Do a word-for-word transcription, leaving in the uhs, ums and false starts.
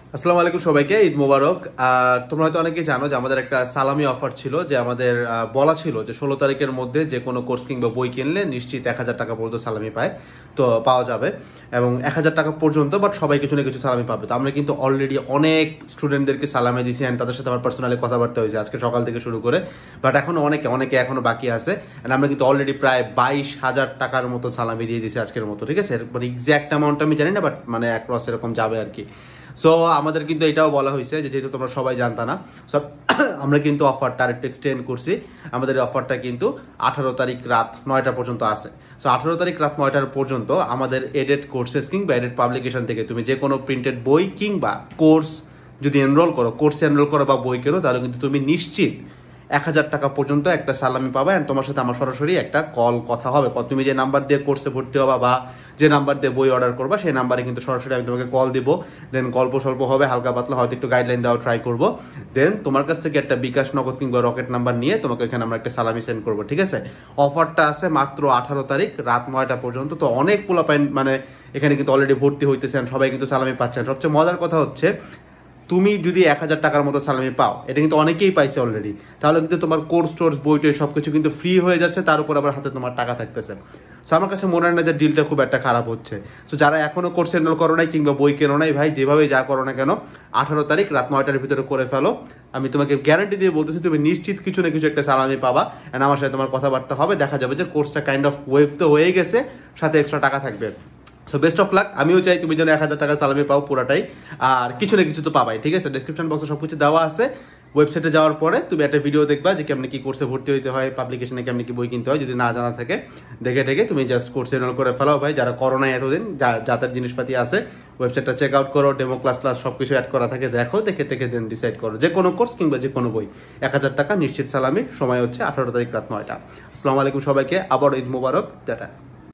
আসসালামু আলাইকুম সবাইকে, ঈদ মোবারক। আর তোমরা হয়তো অনেকেই জানো যে আমাদের একটা সালামি অফার ছিল, যে আমাদের আহ, বলা ছিল যে ষোলো তারিখের মধ্যে যে কোনো কোর্স কিংবা বই কিনলে নিশ্চিত এক হাজার টাকা পর্যন্ত সালামি পায়, তো পাওয়া যাবে এবং এক হাজার টাকা পর্যন্ত, বাট সবাই কিছু না কিছু সালামি পাবে। তো আমরা কিন্তু অলরেডি অনেক স্টুডেন্টদেরকে সালামি দিয়েছি অ্যান্ড তাদের সাথে আমার পার্সোনালি কথাবার্তা হয়েছে আজকে সকাল থেকে শুরু করে, বাট এখনও অনেকে অনেকে এখনও বাকি আছে। অ্যান্ড আমরা কিন্তু অলরেডি প্রায় বাইশ হাজার টাকার মতো সালামি দিয়ে দিয়েছি আজকের মতো, ঠিক আছে? মানে এক্স্যাক্ট অ্যামাউন্ট আমি জানি না, বাট মানে অ্যাক্রস এরকম যাবে আর কি। সো আমাদের কিন্তু এটাও বলা হয়েছে যে যেহেতু তোমরা সবাই জানতা না, সব আমরা কিন্তু অফারটা আরেকটু এক্সটেন্ড করছি। আমাদের এই অফারটা কিন্তু আঠারো তারিখ রাত নয়টা পর্যন্ত আছে। সো আঠারো তারিখ রাত নয়টার পর্যন্ত আমাদের এডেড কোর্সেস কিংবা এডেড পাবলিকেশন থেকে তুমি যে কোনো প্রিন্টেড বই কিংবা কোর্স যদি এনরোল করো, কোর্সে এনরোল করো বা বই কেনো, তাহলে কিন্তু তুমি নিশ্চিত এক হাজার টাকা পর্যন্ত একটা সালামি পাবে। অ্যান্ড তোমার সাথে আমার সরাসরি একটা কল কথা হবে। তুমি যে নাম্বার দিয়ে কোর্সে ভর্তি হবা বা যে নাম্বার দিয়ে বই অর্ডার করবা, সেই নাম্বারে কিন্তু সরাসরি আমি তোমাকে কল দিব। দেন গল্প স্বল্প হবে, হালকা পাতলা, হয়তো একটু গাইডলাইন দেওয়া ট্রাই করবো। দেন তোমার কাছ থেকে একটা বিকাশ নগদ কিংবা রকেট নাম্বার নিয়ে তোমাকে এখানে আমরা একটা সালামি সেন্ড করবো, ঠিক আছে? অফারটা আছে মাত্র আঠারো তারিখ রাত নয়টা পর্যন্ত। তো অনেক পোলাপাইন মানে এখানে কিন্তু অলরেডি ভর্তি হইতেছেন, সবাই কিন্তু সালামি পাচ্ছেন। সবচেয়ে মজার কথা হচ্ছে, তুমি যদি এক হাজার টাকার মতো সালামি পাও, এটা কিন্তু অনেকেই পাইছে অলরেডি, তাহলে কিন্তু তোমার কোর্স টোর্স বইটই সব কিছু কিন্তু ফ্রি হয়ে যাচ্ছে, তার উপর আবার হাতে তোমার টাকা থাকতেছে। সো আমার কাছে মনে হয় না যে ডিলটা খুব একটা খারাপ হচ্ছে। সো যারা এখনও কোর্স এনরোল করো নাই কিংবা বই কেনো নাই, ভাই যেভাবে যা করো না কেন, আঠারো তারিখ রাত নয়টার ভিতরে করে ফেলো। আমি তোমাকে গ্যারান্টি দিয়ে বলতেছি, তুমি নিশ্চিত কিছু না কিছু একটা সালামি পাবা। অ্যান্ড আমার সাথে তোমার কথাবার্তা হবে, দেখা যাবে যে কোর্সটা কাইন্ড অফ ওয়েভ তো হয়ে গেছে, সাথে এক্সট্রা টাকা থাকবে। So best of luck. আমিও চাই তুমি যেন এক হাজার টাকা সালামি পাও পুরাটাই, আর কিছু না কিছু তো পাবাই, ঠিক আছে? ডিসক্রিপশন বক্সে সব কিছু দেওয়া আছে। ওয়েবসাইটে যাওয়ার পরে তুমি একটা ভিডিও দেখবা যে কেমনি কি কোর্সে ভর্তি হইতে হয়, পাবলিকেশনে কেমনি কি বই কিনতে হয়, যদি না জানা থাকে দেখে ঠেকে তুমি জাস্ট কোর্সে এনরোল করে ফেলাও ভাই। যারা করোনায় এতদিন যা যাদের জিনিসপাতি আছে, ওয়েবসাইটটা চেক আউট করো, ডেমো ক্লাস ক্লাস সব কিছু অ্যাড করা থাকে, দেখো, দেখে টেকে দেন ডিসাইড করো যে কোনো কোর্স কিংবা যে কোনো বই। এক হাজার টাকা নিশ্চিত সালামি, সময় হচ্ছে আঠারো তারিখ রাত নয়টা। আসসালামু আলাইকুম সবাইকে, আবার ঈদ মুবারক, টাটা।